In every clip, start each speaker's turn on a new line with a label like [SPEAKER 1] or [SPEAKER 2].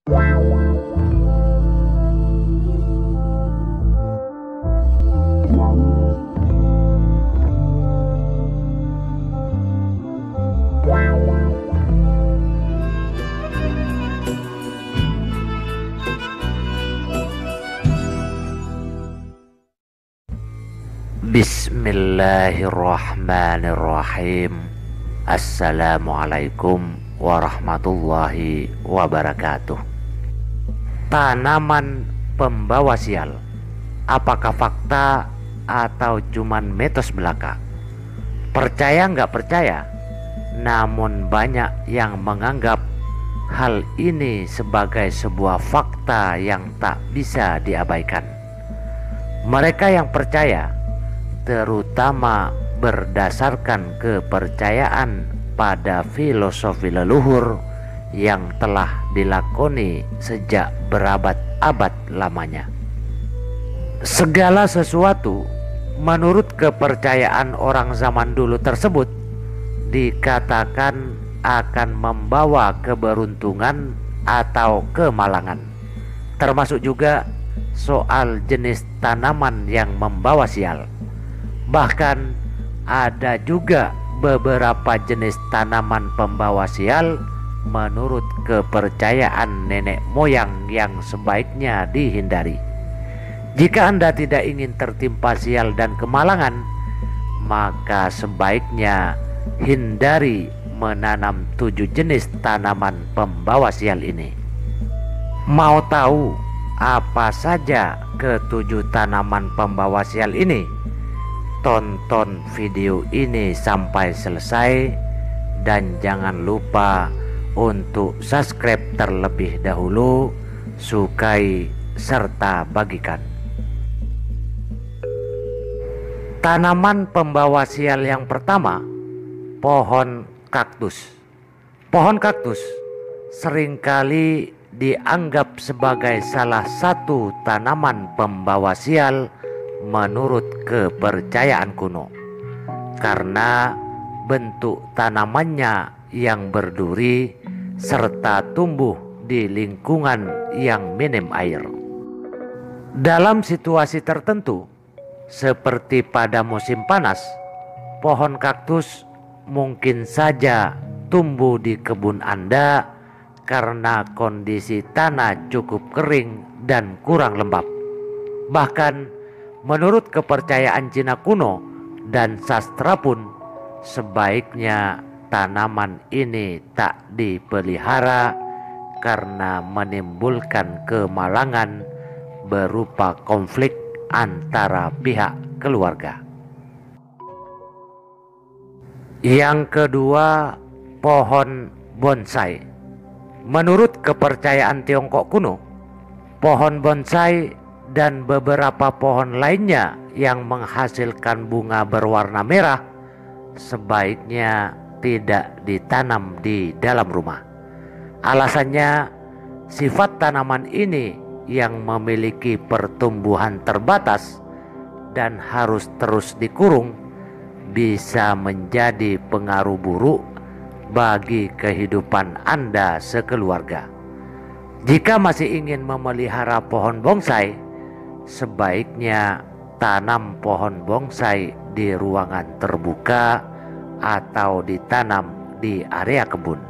[SPEAKER 1] Bismillahirrahmanirrahim. Assalamualaikum warahmatullahi wabarakatuh. Tanaman pembawa sial, apakah fakta atau cuman mitos belaka? Percaya nggak percaya, namun banyak yang menganggap hal ini sebagai sebuah fakta yang tak bisa diabaikan. Mereka yang percaya, terutama berdasarkan kepercayaan pada filosofi leluhur yang telah dilakoni sejak berabad-abad lamanya. Segala sesuatu menurut kepercayaan orang zaman dulu tersebut dikatakan akan membawa keberuntungan atau kemalangan, termasuk juga soal jenis tanaman yang membawa sial. Bahkan ada juga beberapa jenis tanaman pembawa sial menurut kepercayaan nenek moyang yang sebaiknya dihindari. Jika Anda tidak ingin tertimpa sial dan kemalangan, maka sebaiknya hindari menanam 7 jenis tanaman pembawa sial ini. Mau tahu apa saja ke-7 tanaman pembawa sial ini? Tonton video ini sampai selesai dan jangan lupa untuk subscribe terlebih dahulu, sukai serta bagikan. Tanaman pembawa sial yang pertama, pohon kaktus. Pohon kaktus seringkali dianggap sebagai salah satu tanaman pembawa sial menurut kepercayaan kuno, karena bentuk tanamannya yang berduri serta tumbuh di lingkungan yang minim air. Dalam situasi tertentu seperti pada musim panas, pohon kaktus mungkin saja tumbuh di kebun Anda karena kondisi tanah cukup kering dan kurang lembab. Bahkan menurut kepercayaan Cina kuno dan sastra pun, sebaiknya tanaman ini tak dipelihara karena menimbulkan kemalangan berupa konflik antara pihak keluarga. Yang kedua, pohon bonsai. Menurut kepercayaan Tiongkok kuno, pohon bonsai dan beberapa pohon lainnya yang menghasilkan bunga berwarna merah sebaiknya tidak ditanam di dalam rumah. Alasannya, sifat tanaman ini yang memiliki pertumbuhan terbatas dan harus terus dikurung bisa menjadi pengaruh buruk bagi kehidupan Anda sekeluarga. Jika masih ingin memelihara pohon bonsai, sebaiknya tanam pohon bonsai di ruangan terbuka atau ditanam di area kebun.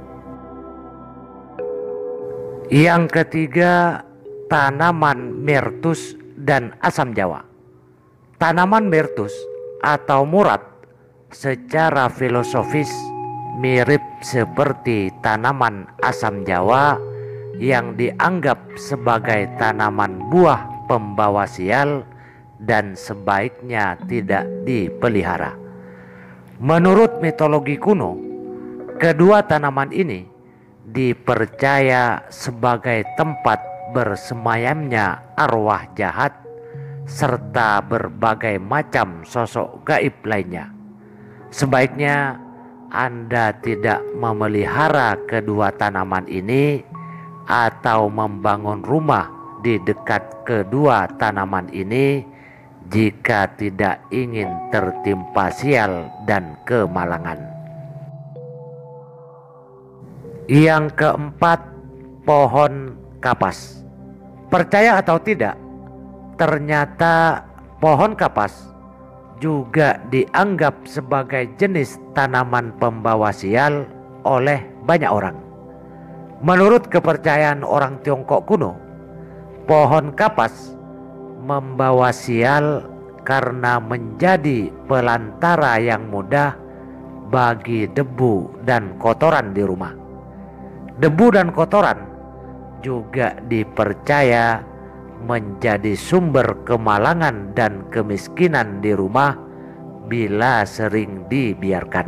[SPEAKER 1] Yang ketiga, tanaman mirtus dan asam jawa. Tanaman mirtus atau murat secara filosofis mirip seperti tanaman asam jawa yang dianggap sebagai tanaman buah pembawa sial dan sebaiknya tidak dipelihara. Menurut mitologi kuno, kedua tanaman ini dipercaya sebagai tempat bersemayamnya arwah jahat serta berbagai macam sosok gaib lainnya. Sebaiknya Anda tidak memelihara kedua tanaman ini atau membangun rumah di dekat kedua tanaman ini jika tidak ingin tertimpa sial dan kemalangan. Yang keempat, pohon kapas. Percaya atau tidak, ternyata pohon kapas juga dianggap sebagai jenis tanaman pembawa sial oleh banyak orang. Menurut kepercayaan orang Tiongkok kuno, pohon kapas membawa sial karena menjadi pelantara yang mudah bagi debu dan kotoran di rumah. Debu dan kotoran juga dipercaya menjadi sumber kemalangan dan kemiskinan di rumah bila sering dibiarkan.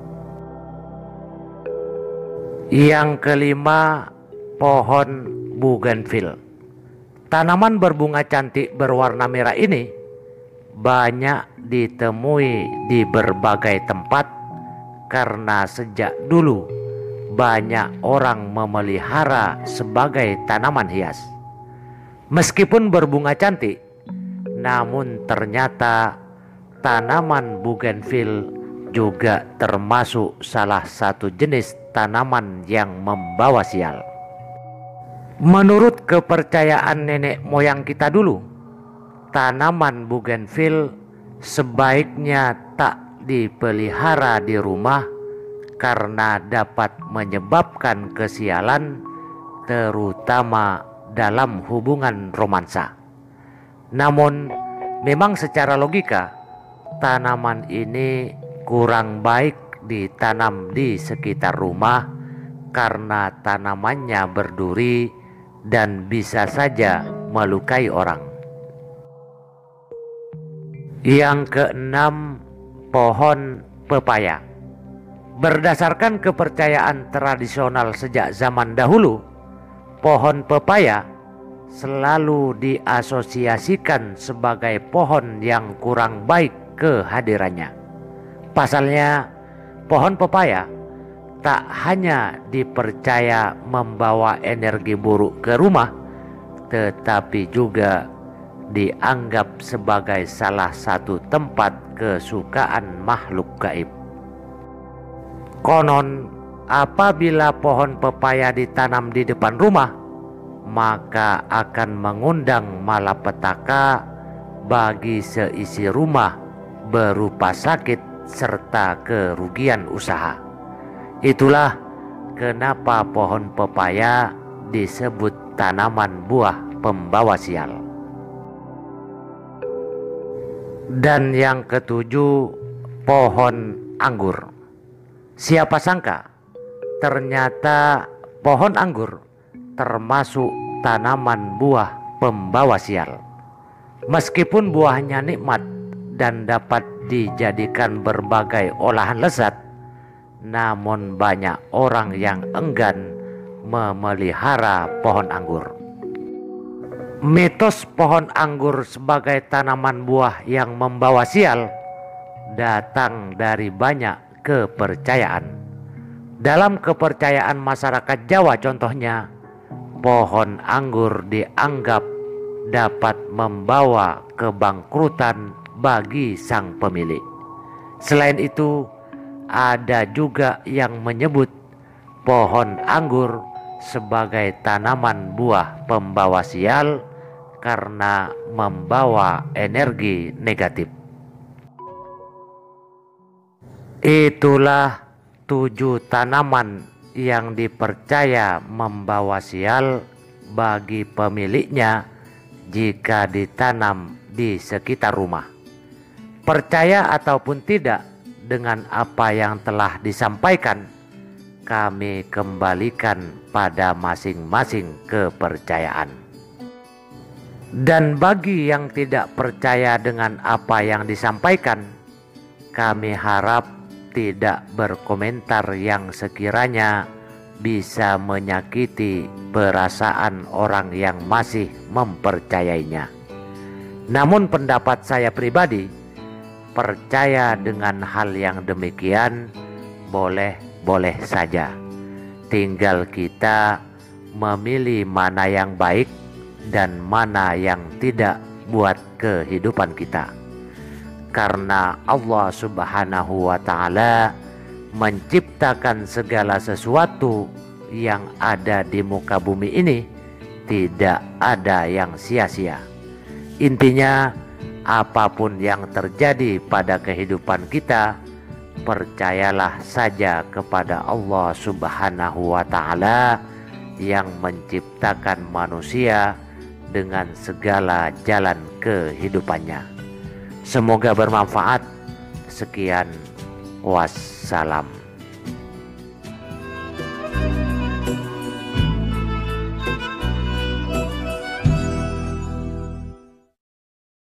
[SPEAKER 1] Yang kelima, pohon bougainville. Tanaman berbunga cantik berwarna merah ini banyak ditemui di berbagai tempat karena sejak dulu banyak orang memelihara sebagai tanaman hias. Meskipun berbunga cantik, namun ternyata tanaman bougainville juga termasuk salah satu jenis tanaman yang membawa sial. Menurut kepercayaan nenek moyang kita dulu, tanaman bougainville sebaiknya tak dipelihara di rumah karena dapat menyebabkan kesialan, terutama dalam hubungan romansa. Namun memang secara logika tanaman ini kurang baik ditanam di sekitar rumah karena tanamannya berduri dan bisa saja melukai orang. Yang keenam, pohon pepaya. Berdasarkan kepercayaan tradisional sejak zaman dahulu, pohon pepaya selalu diasosiasikan sebagai pohon yang kurang baik kehadirannya. Pasalnya, pohon pepaya tak hanya dipercaya membawa energi buruk ke rumah, tetapi juga dianggap sebagai salah satu tempat kesukaan makhluk gaib. Konon, apabila pohon pepaya ditanam di depan rumah, maka akan mengundang malapetaka bagi seisi rumah berupa sakit serta kerugian usaha. Itulah kenapa pohon pepaya disebut tanaman buah pembawa sial. Dan yang ketujuh, pohon anggur. Siapa sangka ternyata pohon anggur termasuk tanaman buah pembawa sial. Meskipun buahnya nikmat dan dapat dijadikan berbagai olahan lezat, namun banyak orang yang enggan memelihara pohon anggur. Mitos pohon anggur sebagai tanaman buah yang membawa sial datang dari banyak kepercayaan. Dalam kepercayaan masyarakat Jawa contohnya, pohon anggur dianggap dapat membawa kebangkrutan bagi sang pemilik. Selain itu, ada juga yang menyebut pohon anggur sebagai tanaman buah pembawa sial karena membawa energi negatif. Itulah 7 tanaman yang dipercaya membawa sial bagi pemiliknya jika ditanam di sekitar rumah. Percaya ataupun tidak dengan apa yang telah disampaikan, kami kembalikan pada masing-masing kepercayaan. Dan bagi yang tidak percaya dengan apa yang disampaikan, kami harap tidak berkomentar yang sekiranya bisa menyakiti perasaan orang yang masih mempercayainya. Namun pendapat saya pribadi, percaya dengan hal yang demikian boleh-boleh saja. Tinggal kita memilih mana yang baik dan mana yang tidak buat kehidupan kita. Karena Allah Subhanahu wa Ta'ala menciptakan segala sesuatu yang ada di muka bumi ini tidak ada yang sia-sia. Intinya, apapun yang terjadi pada kehidupan kita, percayalah saja kepada Allah Subhanahu wa Ta'ala yang menciptakan manusia dengan segala jalan kehidupannya. Semoga bermanfaat. Sekian, wassalam.